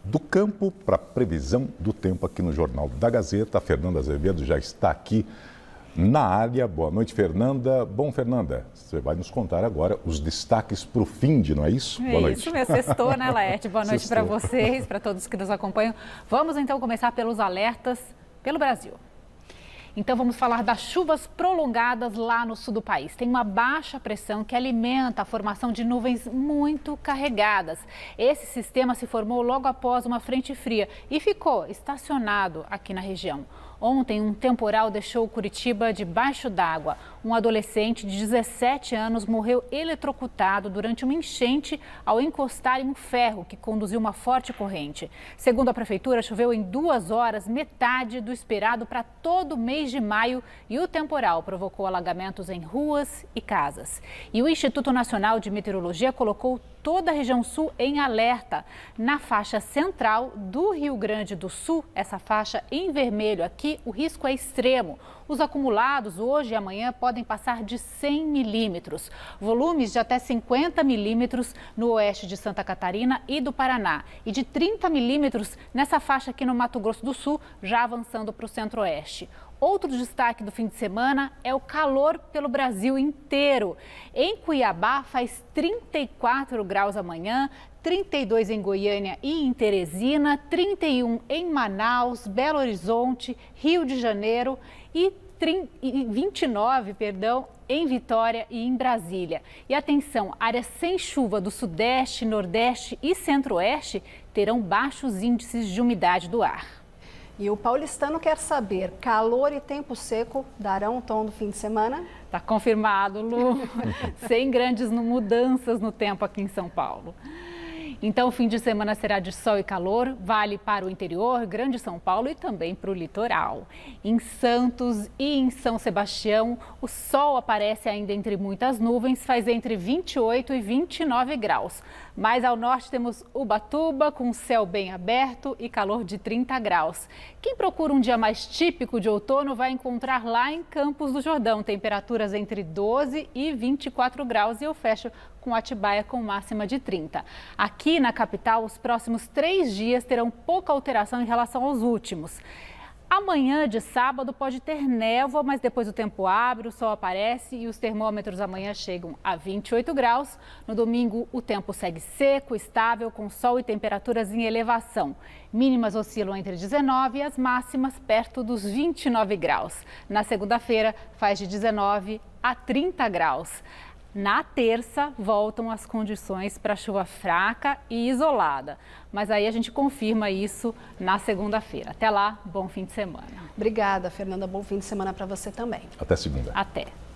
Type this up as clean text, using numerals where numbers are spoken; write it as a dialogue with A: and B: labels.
A: do campo para a previsão do tempo aqui no Jornal da Gazeta. A Fernanda Azevedo já está aqui na área. Boa noite, Fernanda. Bom, Fernanda, você vai nos contar agora os destaques para o fim de, não é isso? Boa noite.
B: Isso mesmo, sextou, né, Laerte? Boa noite para vocês, para todos que nos acompanham. Vamos então começar pelos alertas pelo Brasil. Então vamos falar das chuvas prolongadas lá no sul do país. Tem uma baixa pressão que alimenta a formação de nuvens muito carregadas. Esse sistema se formou logo após uma frente fria e ficou estacionado aqui na região. Ontem, um temporal deixou Curitiba debaixo d'água. Um adolescente de 17 anos morreu eletrocutado durante uma enchente ao encostar em um ferro que conduziu uma forte corrente. Segundo a prefeitura, choveu em 2 horas, metade do esperado para todo o mês de maio, e o temporal provocou alagamentos em ruas e casas. E o Instituto Nacional de Meteorologia colocou toda a região sul em alerta. Na faixa central do Rio Grande do Sul, essa faixa em vermelho aqui, o risco é extremo. Os acumulados hoje e amanhã podem passar de 100 milímetros. Volumes de até 50 milímetros no oeste de Santa Catarina e do Paraná. E de 30 milímetros nessa faixa aqui no Mato Grosso do Sul, já avançando para o centro-oeste. Outro destaque do fim de semana é o calor pelo Brasil inteiro. Em Cuiabá faz 34 graus amanhã, 32 em Goiânia e em Teresina, 31 em Manaus, Belo Horizonte, Rio de Janeiro e 29, em Vitória e em Brasília. E atenção, áreas sem chuva do Sudeste, Nordeste e Centro-Oeste terão baixos índices de umidade do ar.
C: E o paulistano quer saber, calor e tempo seco darão um tom no fim de semana?
B: Tá confirmado, Lu. Sem grandes mudanças no tempo aqui em São Paulo. Então, o fim de semana será de sol e calor, vale para o interior, Grande São Paulo e também para o litoral. Em Santos e em São Sebastião, o sol aparece ainda entre muitas nuvens, faz entre 28 e 29 graus. Mais ao norte temos Ubatuba, com céu bem aberto e calor de 30 graus. Quem procura um dia mais típico de outono vai encontrar lá em Campos do Jordão, temperaturas entre 12 e 24 graus, e eu fecho com Atibaia com máxima de 30. Aqui na capital, os próximos 3 dias terão pouca alteração em relação aos últimos. Amanhã de sábado pode ter névoa, mas depois o tempo abre, o sol aparece e os termômetros amanhã chegam a 28 graus. No domingo o tempo segue seco, estável, com sol e temperaturas em elevação. Mínimas oscilam entre 19 e as máximas perto dos 29 graus. Na segunda-feira faz de 19 a 30 graus. Na terça, voltam as condições para chuva fraca e isolada. Mas aí a gente confirma isso na segunda-feira. Até lá, bom fim de semana.
C: Obrigada, Fernanda. Bom fim de semana para você também.
A: Até segunda.
B: Até.